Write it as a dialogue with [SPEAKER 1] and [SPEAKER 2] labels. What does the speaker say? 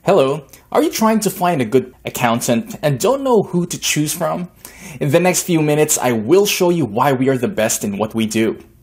[SPEAKER 1] Hello, are you trying to find a good accountant and don't know who to choose from? In the next few minutes, I will show you why we are the best in what we do.